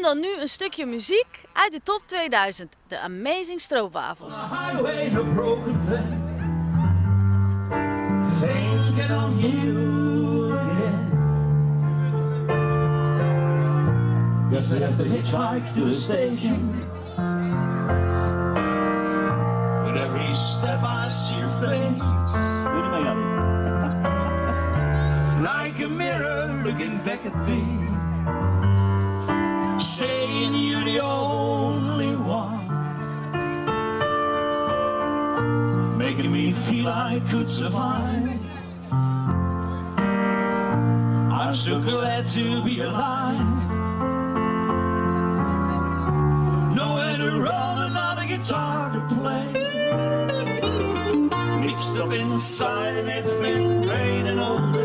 En dan nu een stukje muziek uit de top 2000, de Amazing Stroopwafels. Guess I have to hitchhike to the station. With every step I see your face. Like a mirror looking back at me, saying you're the only one, making me feel I could survive. I'm so glad to be alive. Nowhere to run, another guitar to play. Mixed up inside and it's been raining all day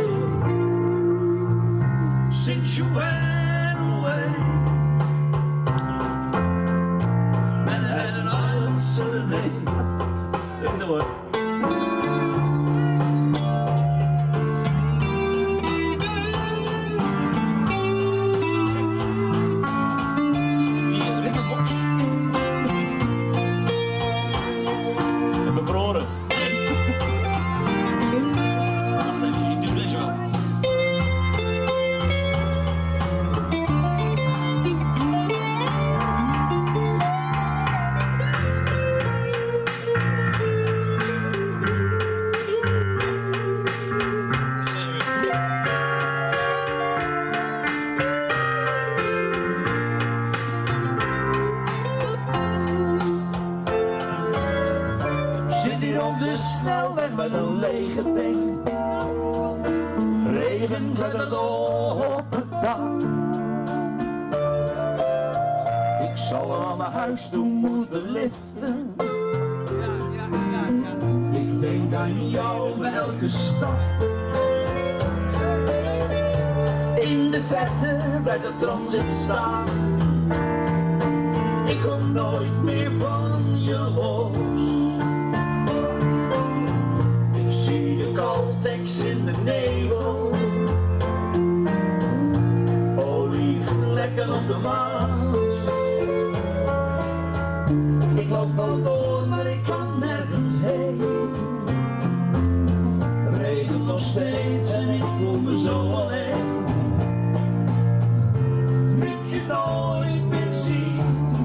since you went away. Manhattan Island Serenade. In the way. Zit hier op de snelweg met een lege tank. Regen klettert op het dak. Ik zou wel naar huis toe moeten liften. Ik denk aan jou bij elke stap. In de verte blijft de transit staan. Ik kom nooit meer van je los. Caltex in de nevel, olievlekken op de Maas. Ik loop wel door, maar ik kan nergens heen. Regent nog steeds en ik voel me zo alleen. Nu ik je nooit meer zie.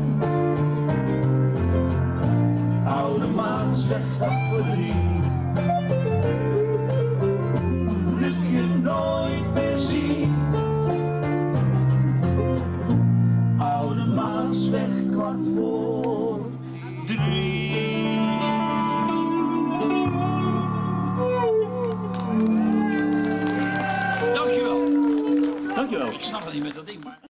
Oude Maansweg Tafereel. Nooit meer zien. Oude Maansweg 2:15. Dankjewel. Dankjewel. Ik snap het niet met dat ding, maar...